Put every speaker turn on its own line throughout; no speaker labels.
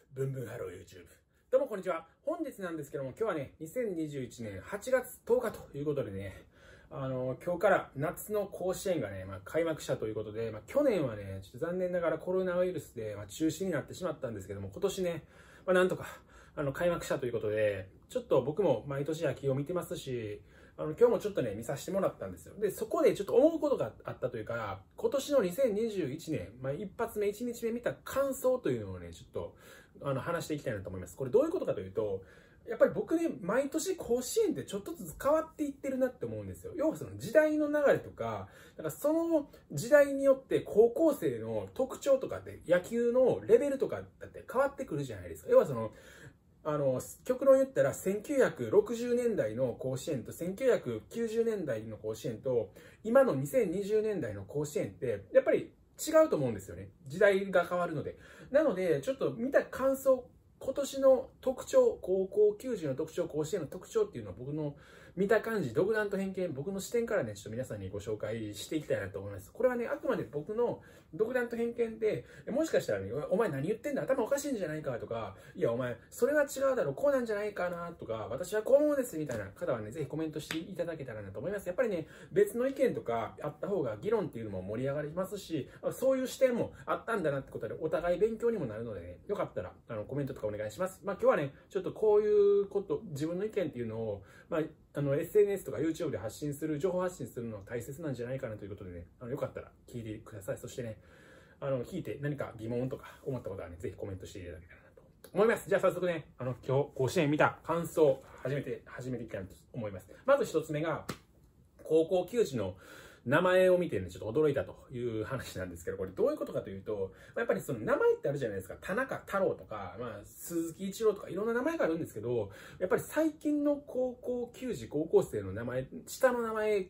ブンブンハロー YouTube。どうもこんにちは。本日なんですけども、今日はね、2021年8月10日ということでね、今日から夏の甲子園がね、開幕したということで、去年はね、ちょっと残念ながらコロナウイルスで、中止になってしまったんですけども、今年ね、なんとか、開幕したということで、ちょっと僕も毎年野球を見てますし、今日もちょっとね、見させてもらったんですよ。で、そこでちょっと思うことがあったというか、今年の2021年、一発目、1日目見た感想というのをね、ちょっと、話していきたいなと思います。これどういうことかというと、やっぱり僕ね、毎年甲子園ってちょっとずつ変わっていってるなって思うんですよ。要はその時代の流れとか、だからその時代によって高校生の特徴とかって野球のレベルとかだって変わってくるじゃないですか。要はその、極論言ったら1960年代の甲子園と1990年代の甲子園と今の2020年代の甲子園ってやっぱり違うと思うんですよね。時代が変わるので。なので、ちょっと見た感想、今年の特徴、高校球児の特徴、甲子園の特徴っていうのは僕の見た感じ、独断と偏見、僕の視点からね、ちょっと皆さんにご紹介していきたいなと思います。これはね、あくまで僕の独断と偏見で、もしかしたらね、お前何言ってんだ、頭おかしいんじゃないかとか、いや、お前、それは違うだろう、こうなんじゃないかなとか、私はこう思うんですみたいな方はね、ぜひコメントしていただけたらなと思います。やっぱりね、別の意見とかあった方が議論っていうのも盛り上がりますし、そういう視点もあったんだなってことで、お互い勉強にもなるのでね、よかったらコメントとかお願いします。今日はね、ちょっとこういうこと、自分の意見っていうのを、SNS とか YouTube で発信する、情報発信するのは大切なんじゃないかなということでね、よかったら聞いてください。そしてね、聞いて何か疑問とか思ったことはね、ぜひコメントしていただけたらなと思います。じゃあ早速ね、今日甲子園見た感想、始めていきたいなと思います。まず一つ目が、高校球児の名前を見てね、ちょっと驚いたという話なんですけど、これどういうことかというと、やっぱりその名前ってあるじゃないですか。田中太郎とか、鈴木一郎とかいろんな名前があるんですけど、やっぱり最近の高校球児、高校生の名前、下の名前って、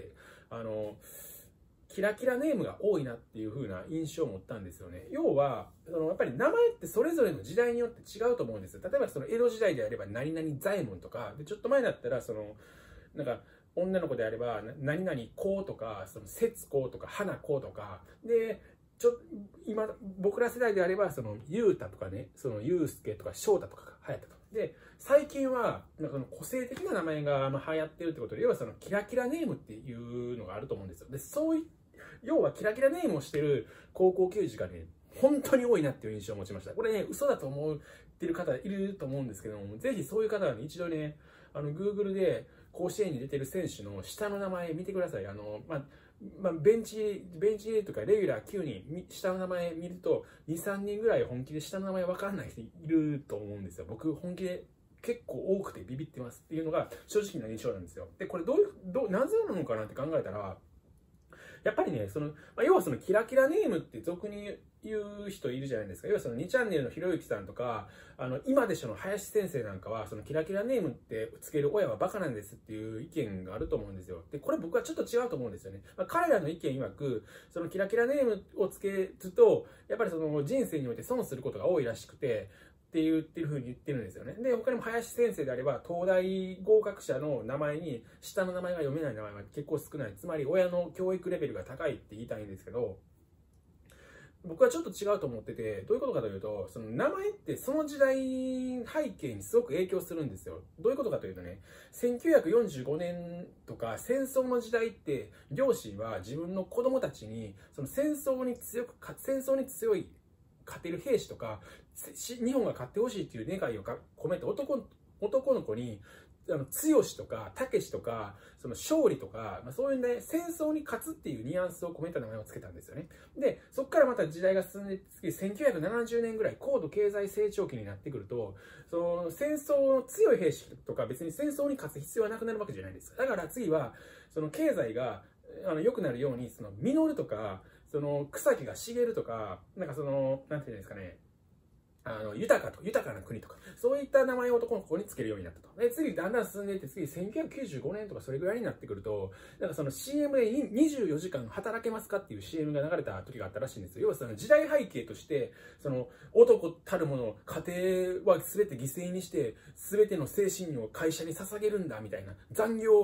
キラキラネームが多いなっていう風な印象を持ったんですよね。要は、やっぱり名前ってそれぞれの時代によって違うと思うんですよ。例えばその江戸時代であれば何々左衛門とか、でちょっと前だったら女の子であれば何々こうとか、その節子とか花子とか、で、今、僕ら世代であれば、ゆうたとかね、ゆうすけとか翔太とかが流行ったと。で、最近は、個性的な名前が流行ってるってことで、要はキラキラネームっていうのがあると思うんですよ。で、要はキラキラネームをしてる高校球児がね、本当に多いなっていう印象を持ちました。これね、嘘だと思ってる方いると思うんですけども、ぜひそういう方はね、一度ね、Google で甲子園に出てる選手の下の名前見てください。ベンチとかレギュラー9人、下の名前見ると、2、3人ぐらい本気で下の名前わかんない人いると思うんですよ。僕、本気で結構多くてビビってますっていうのが正直な印象なんですよ。で、これなぜなのかなって考えたら、やっぱりね、要はキラキラネームって俗に言う人いるじゃないですか。要は2チャンネルのひろゆきさんとか、今でしょの林先生なんかは、キラキラネームってつける親はバカなんですっていう意見があると思うんですよ。で、これ僕はちょっと違うと思うんですよね。彼らの意見曰く、キラキラネームをつけると、やっぱり人生において損することが多いらしくて、っていう風に言ってるんですよね。で、他にも林先生であれば、東大合格者の名前に、下の名前が読めない名前が結構少ない。つまり、親の教育レベルが高いって言いたいんですけど、僕はちょっと違うと思ってて、どういうことかというと、名前ってその時代背景にすごく影響するんですよ。どういうことかというとね、1945年とか戦争の時代って、両親は自分の子供たちに、戦争に強い勝てる兵士とか、日本が勝ってほしいっていう願いを込めて男の子に、強しとか、たけしとか、勝利とか、そういうね、戦争に勝つっていうニュアンスを込めた名前を付けたんですよね。で、そこからまた時代が進んで、次、1970年ぐらい、高度経済成長期になってくると、戦争の強い兵士とか、別に戦争に勝つ必要はなくなるわけじゃないです。だから次は、経済が、良くなるように、実るとか、草木が茂るとか、なんていうんですかね、豊かな国とか、そういった名前を男の子につけるようになったと。で、次、だんだん進んでいって、次、1995年とかそれぐらいになってくると、CM で24時間働けますかっていう CM が流れた時があったらしいんですよ。要は時代背景として、男たるもの、家庭は全て犠牲にして、全ての精神を会社に捧げるんだ、みたいな。残業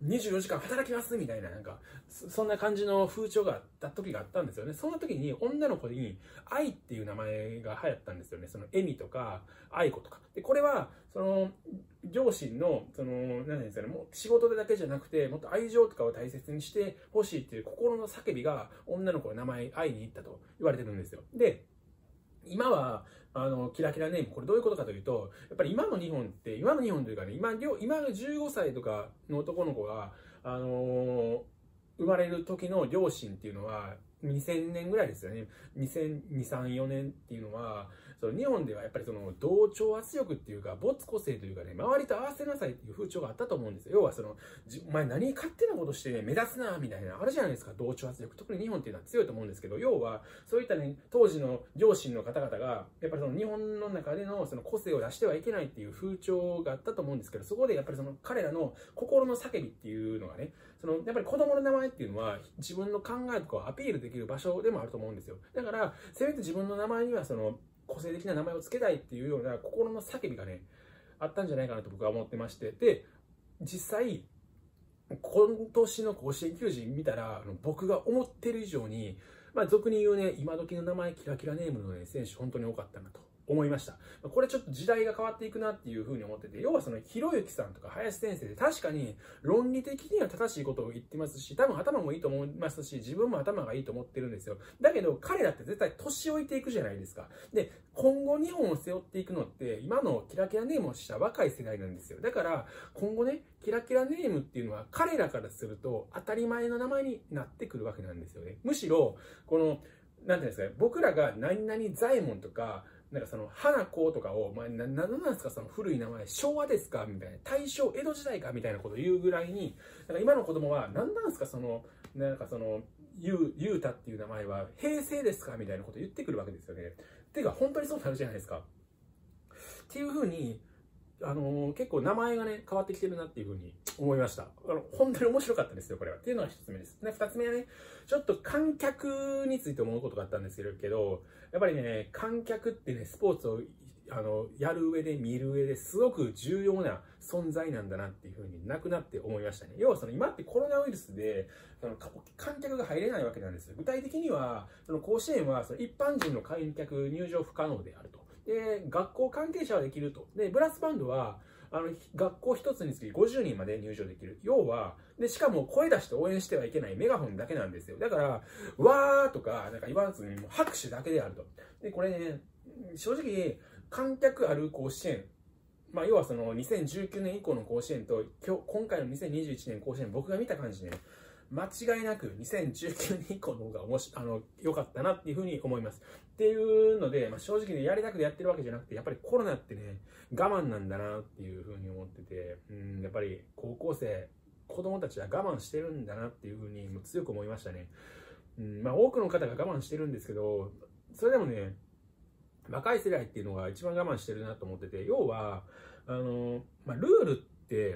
24時間働きますみたいな、なんか、そんな感じの風潮があった時があったんですよね。その時に女の子に愛っていう名前が流行ったんですよね。そのエミとか愛子とか。で、これは、その、両親の、なんていうんですかね、もう仕事でだけじゃなくて、もっと愛情とかを大切にしてほしいっていう心の叫びが女の子の名前、愛に行ったと言われてるんですよ。で、今は、キラキラネーム、これどういうことかというと、やっぱり今の日本というかね、今15歳とかの男の子が、生まれる時の両親っていうのは、2000年ぐらいですよね。2002、3、4年っていうのは、その日本ではやっぱりその同調圧力っていうか、没個性というかね、周りと合わせなさいっていう風潮があったと思うんですよ。要はその、お前何勝手なことしてね、目立つなみたいな、あるじゃないですか、同調圧力。特に日本っていうのは強いと思うんですけど、要は、そういったね、当時の両親の方々が、やっぱりその日本の中でのその個性を出してはいけないっていう風潮があったと思うんですけど、そこでやっぱりその彼らの心の叫びっていうのがね、そのやっぱり子供の名前っていうのは自分の考えとかをアピールできる場所でもあると思うんですよ。だから、せめて自分の名前にはその個性的な名前を付けたいっていうような心の叫びがね、あったんじゃないかなと僕は思ってまして、で、実際、今年の甲子園球児見たら、僕が思ってる以上に、まあ、俗に言うね、今時の名前、キラキラネームのね、選手、本当に多かったなと思いました。これちょっと時代が変わっていくなっていうふうに思ってて、要はその、ひろゆきさんとか林先生で確かに論理的には正しいことを言ってますし、多分頭もいいと思いますし、自分も頭がいいと思ってるんですよ。だけど、彼らって絶対年老いていくじゃないですか。で、今後日本を背負っていくのって、今のキラキラネームをした若い世代なんですよ。だから、今後ね、キラキラネームっていうのは彼らからすると当たり前の名前になってくるわけなんですよね。むしろ、この、なんていうんですかね、僕らが何々左衛門とか、なんかその、花子とかを、何なんですか、その古い名前、昭和ですかみたいな、大正、江戸時代かみたいなことを言うぐらいに、なんか今の子供は、何なんですか、その、なんかその、ゆうたっていう名前は、平成ですかみたいなことを言ってくるわけですよね。てか、本当にそうなるじゃないですか。っていうふうに、結構名前がね、変わってきてるなっていうふうに思いました。本当に面白かったですよ、これは。っていうのが一つ目です。で、二つ目はね、ちょっと観客について思うことがあったんですけど、やっぱりね、観客ってね、スポーツをやる上で、見る上ですごく重要な存在なんだなっていうふうになくなって思いましたね。要はその今ってコロナウイルスで、観客が入れないわけなんですよ。具体的には、その甲子園はその一般人の観客入場不可能であると。で、学校関係者はできると。で、ブラスバンドは、学校一つにつき50人まで入場できる。要は、で、しかも声出して応援してはいけないメガホンだけなんですよ。だから、わーとか、なんか言わずに、もう拍手だけであると。で、これね、正直、観客ある甲子園、まあ、要はその2019年以降の甲子園と、今回の2021年甲子園、僕が見た感じね、間違いなく2019年以降の方が良かったなっていうふうに思います。っていうので、まあ、正直ね、やりたくてやってるわけじゃなくて、やっぱりコロナってね、我慢なんだなっていうふうに思ってて、やっぱり高校生、子供たちは我慢してるんだなっていうふうにもう強く思いましたね。まあ、多くの方が我慢してるんですけど、それでもね、若い世代っていうのが一番我慢してるなと思ってて、要は、ルールって、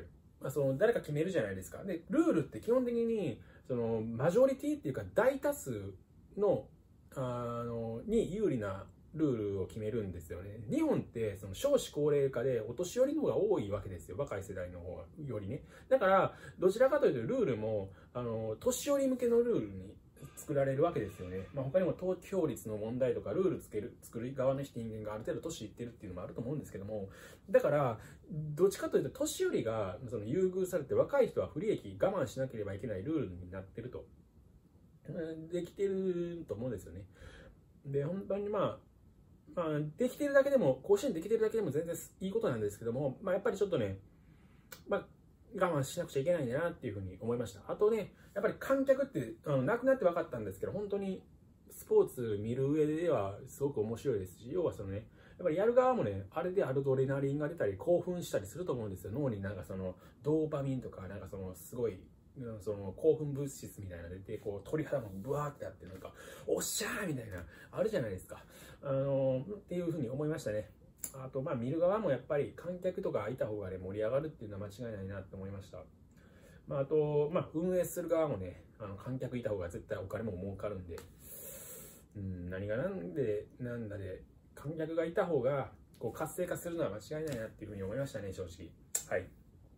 誰か決めるじゃないですか。で、ルールって基本的に、マジョリティっていうか、大多数の、に有利なルールを決めるんですよね。日本って、少子高齢化でお年寄りの方が多いわけですよ。若い世代の方よりね。だから、どちらかというと、ルールも、年寄り向けのルールに作られるわけですよね。まあ、他にも投票率の問題とかルール作る側の人間がある程度年いってるっていうのもあると思うんですけども、だからどっちかというと年寄りが優遇されて若い人は不利益我慢しなければいけないルールになってるとできてると思うんですよね。で本当にできてるだけでも甲子園できてるだけでも全然いいことなんですけども、やっぱりちょっとね、我慢しなくちゃいけないんだなっていうふうに思いました。あとね、やっぱり観客ってなくなって分かったんですけど、本当にスポーツ見る上ではすごく面白いですし、要はやっぱりやる側もね、あれでアドレナリンが出たり興奮したりすると思うんですよ。脳になんかドーパミンとか、なんかすごい、興奮物質みたいなのが出て、鳥肌もブワーってあって、なんか、おっしゃーみたいな、あるじゃないですか。っていうふうに思いましたね。あと、見る側もやっぱり観客とかいた方がね、盛り上がるっていうのは間違いないなって思いました。あと、運営する側もね、観客いた方が絶対お金も儲かるんで、何がなんだで、観客がいた方が、活性化するのは間違いないなっていうふうに思いましたね、正直。はい。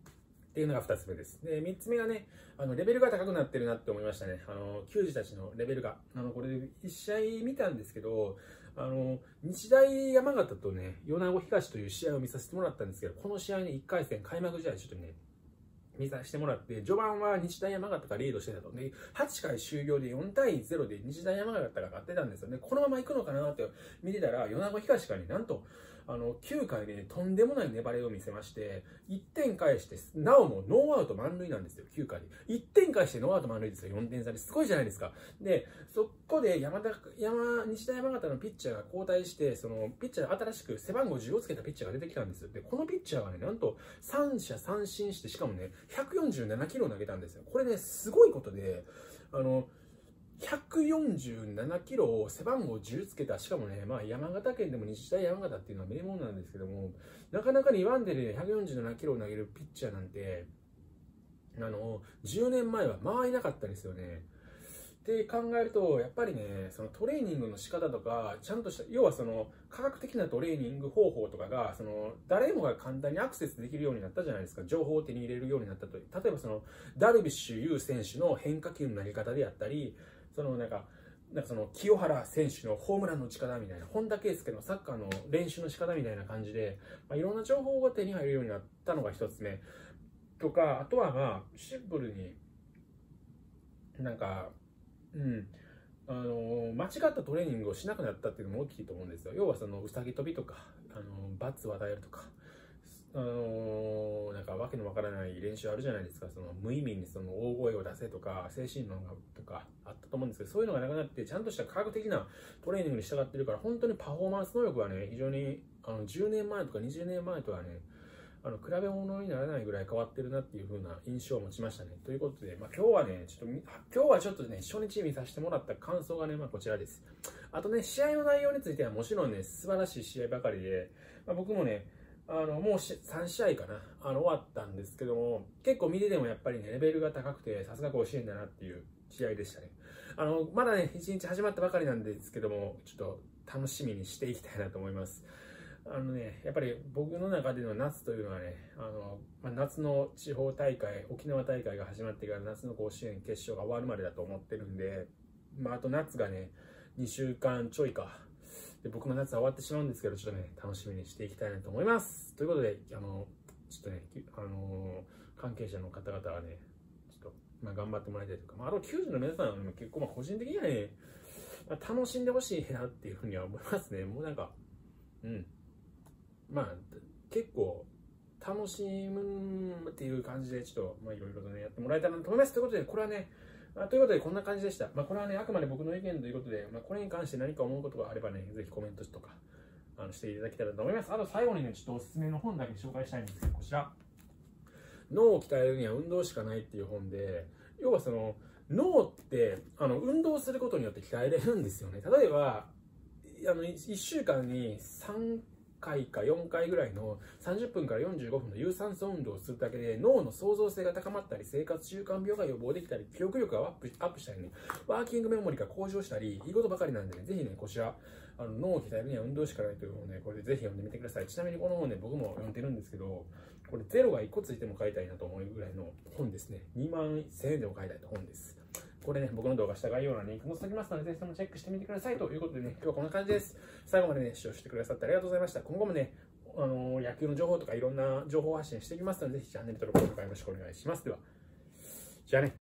っていうのが2つ目です。で、3つ目がね、レベルが高くなってるなって思いましたね。球児たちのレベルが。これ、1試合見たんですけど、日大山形とね、米子東という試合を見させてもらったんですけど、この試合ね、1回戦、開幕試合ちょっとね、見させてもらって、序盤は日大山形がリードしてたと。で、8回終了で4対0で日大山形が勝ってたんですよね。このまま行くのかなって見てたら、米子東がね、なんと、9回で、ね、とんでもない粘りを見せまして、1点返して、なおもノーアウト満塁なんですよ、9回で。1点返してノーアウト満塁ですよ、4点差ですごいじゃないですか。で、そこで日大山形のピッチャーが交代して、そのピッチャー新しく背番号10をつけたピッチャーが出てきたんですよ。で、このピッチャーがね、なんと3者三振して、しかもね、147キロ投げたんですよ。これね、すごいことで、147キロを背番号10つけた、しかもね、まあ、山形県でも日大山形っていうのは名門なんですけども、なかなか2番手で147キロを投げるピッチャーなんて、10年前はまあいなかったですよね。って考えると、やっぱりね、そのトレーニングの仕方とか、ちゃんとした、要はその科学的なトレーニング方法とかが、誰もが簡単にアクセスできるようになったじゃないですか。情報を手に入れるようになったと。例えばダルビッシュ有選手の変化球の投げ方であったり、清原選手のホームランの打ち方みたいな、本田圭佑のサッカーの練習の仕方みたいな感じで、いろんな情報が手に入るようになったのが一つ目。とか、あとはまあ、シンプルに、間違ったトレーニングをしなくなったっていうのも大きいと思うんですよ。要はうさぎ跳びとか、罰を与えるとか、わけのわからない練習あるじゃないですか。無意味に大声を出せとか、精神論とかあったと思うんですけど、そういうのがなくなって、ちゃんとした科学的なトレーニングに従ってるから、本当にパフォーマンス能力はね、非常に10年前とか20年前とはね、比べ物にならないぐらい変わってるなっていう風な印象を持ちましたね。ということで、今日はちょっとね、初日見させてもらった感想がね、こちらです。あとね、試合の内容についてはもちろんね、素晴らしい試合ばかりで、僕もね、もう3試合かな、終わったんですけども、結構見ててもやっぱりね、レベルが高くて、さすが甲子園だなっていう試合でしたね。まだね、1日始まったばかりなんですけども、ちょっと楽しみにしていきたいなと思います。やっぱり僕の中での夏というのはね、夏の地方大会、沖縄大会が始まってから夏の甲子園決勝が終わるまでだと思ってるんで、あと夏がね、2週間ちょいか。で、僕の夏は終わってしまうんですけど、ちょっとね、楽しみにしていきたいなと思います。ということで、ちょっとね、関係者の方々はね、ちょっと、頑張ってもらいたいというか、あと球児の皆さんは結構、個人的にはね、楽しんでほしいなっていうふうには思いますね。もう結構楽しむっていう感じで、ちょっといろいろとね、やってもらえたらなと思います。ということで、これはね、こんな感じでした。これはね、あくまで僕の意見ということで、これに関して何か思うことがあればね、ぜひコメントとかしていただけたらと思います。あと最後にね、ちょっとおすすめの本だけ紹介したいんですけど、こちら。脳を鍛えるには運動しかないっていう本で、要は脳って運動することによって鍛えれるんですよね。例えば、1週間に3回か4回ぐらいの30分から45分の有酸素運動をするだけで脳の創造性が高まったり、生活習慣病が予防できたり、記憶力がアップしたりね、ワーキングメモリが向上したり、いいことばかりなんでね、ぜひね、こちら、脳を鍛えるには運動しかないという本をね、これでぜひ読んでみてください。ちなみにこの本ね、僕も読んでるんですけど、これゼロが1個ついても買いたいなと思うぐらいの本ですね。21,000円でも買いたい本です。これね、僕の動画下概要欄にリンク載せておきますので、ぜひともチェックしてみてください。ということでね、今日はこんな感じです。最後までね、視聴してくださってありがとうございました。今後もね、野球の情報とかいろんな情報発信していきますので、ぜひチャンネル登録、高評価よろしくお願いします。では、じゃあね。